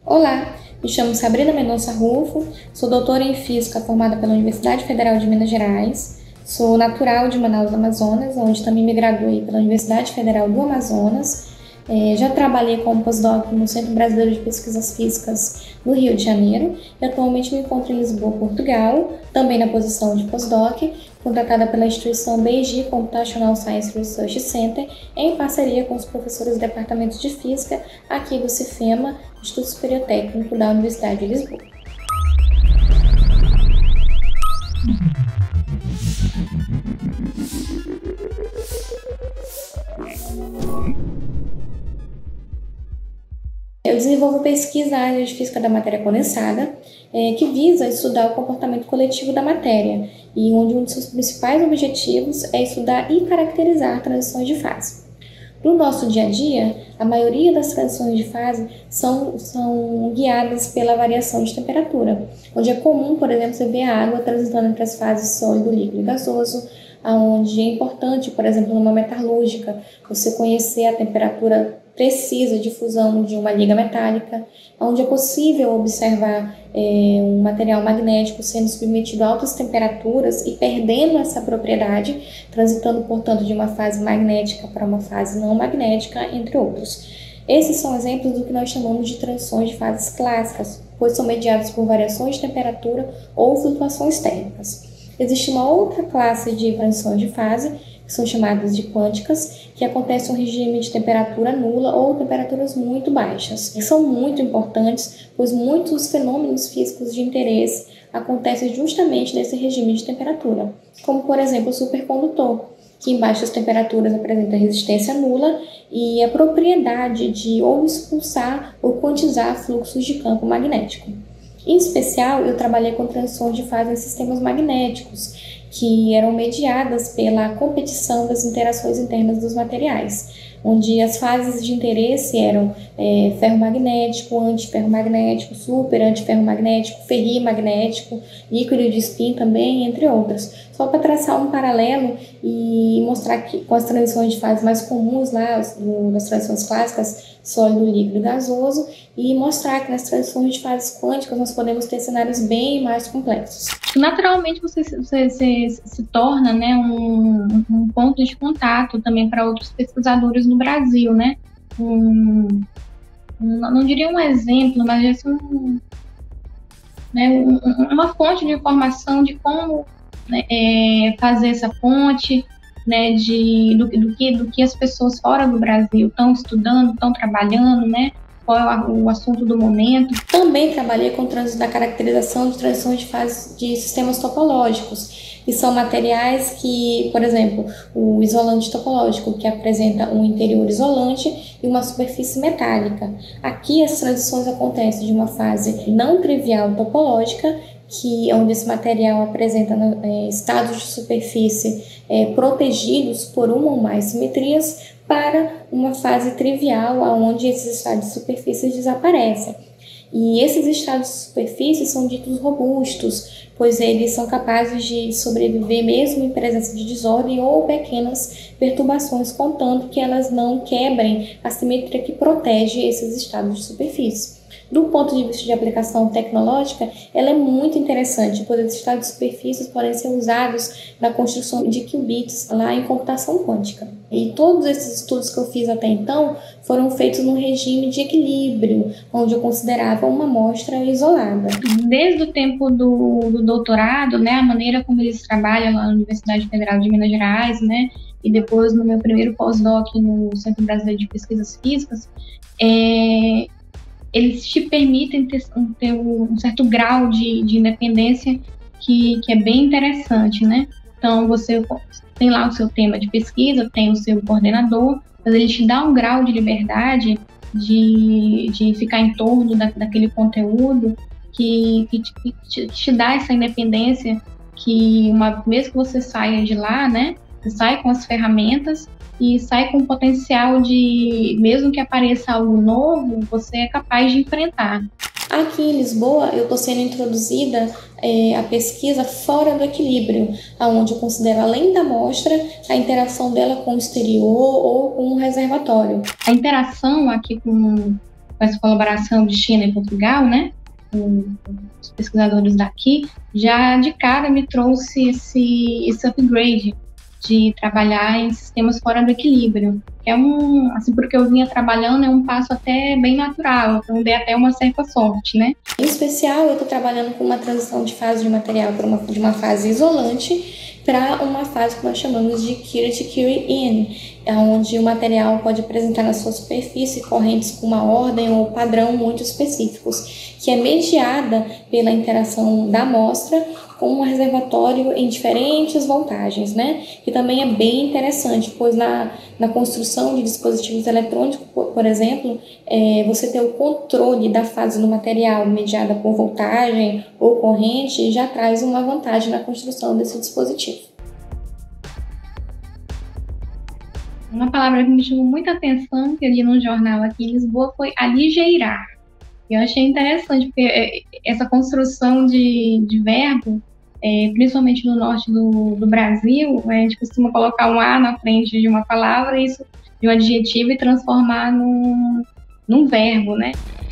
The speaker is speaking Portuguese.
Olá, me chamo Sabrina Mendonça Rufo, sou doutora em Física formada pela Universidade Federal de Minas Gerais, sou natural de Manaus, Amazonas, onde também me graduei pela Universidade Federal do Amazonas. Já trabalhei como pós-doc no Centro Brasileiro de Pesquisas Físicas no Rio de Janeiro e atualmente me encontro em Lisboa, Portugal, também na posição de pós-doc, contratada pela instituição Beiji Computational Science Research Center, em parceria com os professores do Departamento de Física aqui do CIFEMA, Instituto Superior Técnico da Universidade de Lisboa. Eu desenvolvo pesquisa na área de física da matéria condensada, que visa estudar o comportamento coletivo da matéria, e onde um de seus principais objetivos é estudar e caracterizar transições de fase. No nosso dia a dia, a maioria das transições de fase são guiadas pela variação de temperatura, onde é comum, por exemplo, você ver a água transitando entre as fases sólido, líquido e gasoso, onde é importante, por exemplo, numa metalúrgica, você conhecer a temperatura precisa de fusão de uma liga metálica, onde é possível observar um material magnético sendo submetido a altas temperaturas e perdendo essa propriedade, transitando, portanto, de uma fase magnética para uma fase não magnética, entre outros. Esses são exemplos do que nós chamamos de transições de fases clássicas, pois são mediadas por variações de temperatura ou flutuações térmicas. Existe uma outra classe de transições de fase, que são chamadas de quânticas, que acontecem em um regime de temperatura nula ou temperaturas muito baixas. E são muito importantes, pois muitos fenômenos físicos de interesse acontecem justamente nesse regime de temperatura, como, por exemplo, o supercondutor, que em baixas temperaturas apresenta resistência nula e a propriedade de ou expulsar ou quantizar fluxos de campo magnético. Em especial, eu trabalhei com transições de fase em sistemas magnéticos, que eram mediadas pela competição das interações internas dos materiais, onde as fases de interesse eram ferromagnético, antiferromagnético, super antiferromagnético, ferrimagnético, líquido de spin também, entre outras. Só para traçar um paralelo e mostrar que com as transições de fase mais comuns lá, das transições clássicas, sólido, líquido e gasoso, e mostrar que nas transições de fases quânticas nós podemos ter cenários bem mais complexos. Naturalmente você se torna, né, um ponto de contato também para outros pesquisadores no Brasil, né? Não diria um exemplo, mas uma fonte de informação de como, né, fazer essa ponte, né, do que as pessoas fora do Brasil estão estudando, estão trabalhando, né? Qual é o assunto do momento. Também trabalhei com o trânsito da caracterização de transições de fase de sistemas topológicos, que são materiais que, por exemplo, o isolante topológico, que apresenta um interior isolante e uma superfície metálica. Aqui as transições acontecem de uma fase não trivial topológica, onde esse material apresenta estados de superfície protegidos por uma ou mais simetrias, para uma fase trivial, onde esses estados de superfície desaparecem. E esses estados de superfície são ditos robustos, pois eles são capazes de sobreviver mesmo em presença de desordem ou pequenas perturbações, contanto que elas não quebrem a simetria que protege esses estados de superfície. Do ponto de vista de aplicação tecnológica, ela é muito interessante, pois esses estados de superfície podem ser usados na construção de qubits lá em computação quântica. E todos esses estudos que eu fiz até então foram feitos num regime de equilíbrio, onde eu considerava uma amostra isolada. Desde o tempo do doutorado, né, a maneira como eles trabalham lá na Universidade Federal de Minas Gerais, né, e depois no meu primeiro pós-doc no Centro Brasileiro de Pesquisas Físicas, eles te permitem ter um certo grau de independência que é bem interessante, né? Então, você tem lá o seu tema de pesquisa, tem o seu coordenador, mas ele te dá um grau de liberdade de ficar em torno daquele conteúdo que te dá essa independência que, uma vez que você saia de lá, né? Você sai com as ferramentas e sai com o potencial de, mesmo que apareça algo novo, você é capaz de enfrentar. Aqui em Lisboa, eu estou sendo introduzida a pesquisa fora do equilíbrio, onde eu considero, além da amostra, a interação dela com o exterior ou com o reservatório. A interação aqui com com essa colaboração de China e Portugal, né, os pesquisadores daqui, já de cara me trouxe esse upgrade de trabalhar em sistemas fora do equilíbrio. É assim, porque eu vinha trabalhando, é um passo até bem natural, então dei até uma certa sorte, né? Em especial, eu estou trabalhando com uma transição de fase de material de uma fase isolante para uma fase que nós chamamos de Curie-to-Curie-in, onde o material pode apresentar na sua superfície correntes com uma ordem ou padrão muito específicos, que é mediada pela interação da amostra com um reservatório em diferentes voltagens, né? Que também é bem interessante, pois na construção de dispositivos eletrônicos, por exemplo, você ter o controle da fase do material mediada por voltagem ou corrente já traz uma vantagem na construção desse dispositivo. Uma palavra que me chamou muita atenção, que eu li num jornal aqui em Lisboa, foi aligeirar. Eu achei interessante, porque essa construção de verbo, principalmente no norte do Brasil, a gente costuma colocar um A na frente de uma palavra, isso de um adjetivo, e transformar num verbo, né?